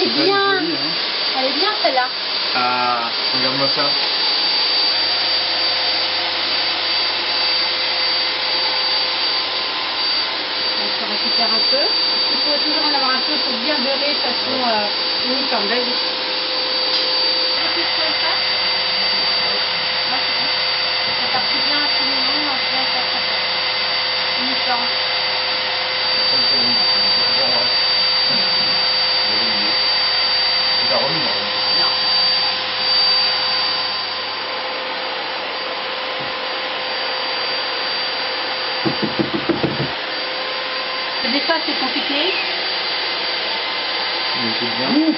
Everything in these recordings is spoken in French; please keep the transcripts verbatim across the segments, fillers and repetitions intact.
est bien. Jolie, hein. Elle est bien celle-là. Ah, regarde-moi ça. Donc on récupère un peu. Il faut toujours en avoir un peu pour bien beurrer de façon euh, uniforme. Vas-y. Ça partit bien à tout moment, bien ça, ça, ça. Uniforme. C'est pas remis, non? Non. Des fois c'est compliqué. Mais c'est bien.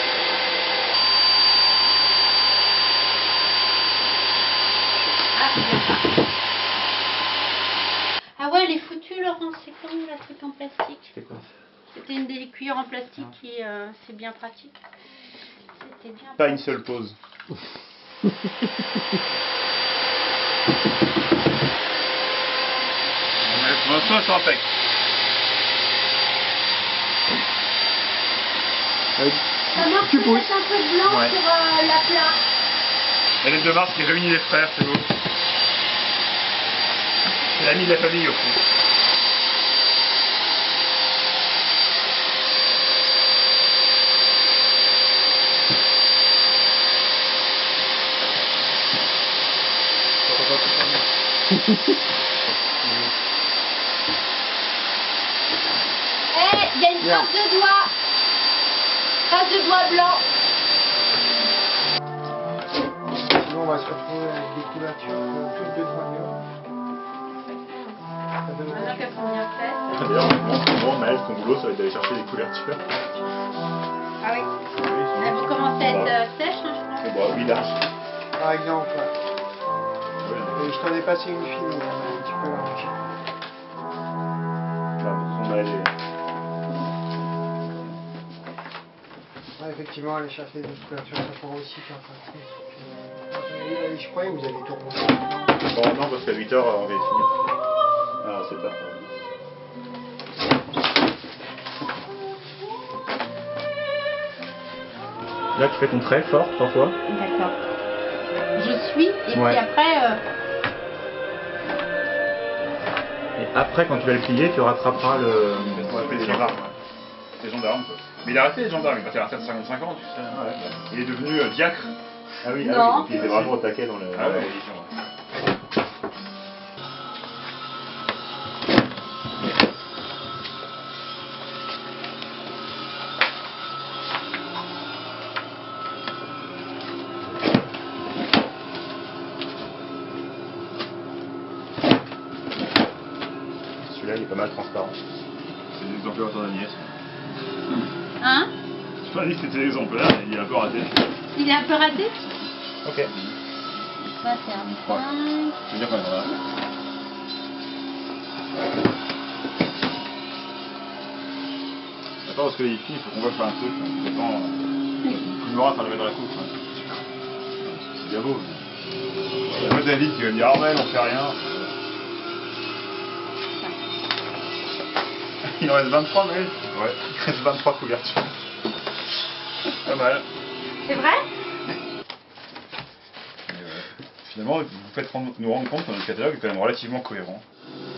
Ah, c'est bien ça. Ah ouais, elle est foutue, Laurent. C'est comme la truc en plastique. C'est quoi? C'était une des cuillères en plastique qui euh, c'est bien pratique. C'était bien. Pas une seule pause. Mon sauce en pec. Ça marche Tu de pousses. mettre un peu de blanc Ouais. sur euh, la plat. Et les deux marques qui réunit les frères, c'est beau. C'est l'ami de la famille au fond. Eh, il y a une Bien. trace de doigt. Trace de doigt blanc. Sinon, on va se retrouver avec des couvertures toutes de trois. Maintenant qu'elles sont bien faites. D'ailleurs, bon, Maël, ton boulot, ça va être d'aller chercher des couvertures. Ah oui. Elles vont commencer à être euh, sèches, hein, je Et pense. bon, oui, large. Par exemple, et je t'en ai passé une fine, mais un petit peu large. Non, mais son Maël est... Ouais, effectivement, aller chercher des couvertures, ça pourra aussi faire partie. Euh, Je croyais que vous avez tout rangé. Bon, non, parce qu'à huit heures, on va finir. Ah, c'est tard. Là, tu fais ton trait fort, parfois. D'accord. Je suis, et Ouais. puis après... Euh... Et après, quand tu vas le plier, tu rattraperas le... Ce qu'on appelle les gendarmes. Les gendarmes, quoi. Mais il a arrêté les gendarmes, il est passé à la retraite de cinquante-cinq ans, tu sais. Ah, ouais, bah. Il est devenu euh, diacre. Ah oui, Non. ah oui, donc il était vraiment au taquet dans, le, Ah dans ouais. la religion. Ouais. Celui-là, il est pas mal transparent. C'est l'exemplaire de ton Agnès. Hein? Je m'as dit que c'était l'exemplaire, et il est un peu raté. Il est un peu raté? Ok. Ça c'est un point. Je veux dire quand même, voilà. Attends, parce que les filles, il faut qu'on voit faire un truc. Hein. Attends, euh, une noire, ça le met dans la coupe. Hein. C'est bien beau. Il y a pas David qui va me dire, ah ouais, on fait rien. Il en reste vingt-trois, mais Ouais. il reste vingt-trois couvertures. Pas mal. C'est vrai? Et, euh, finalement, vous faites rendre- nous rendre compte que notre catalogue est quand même relativement cohérent.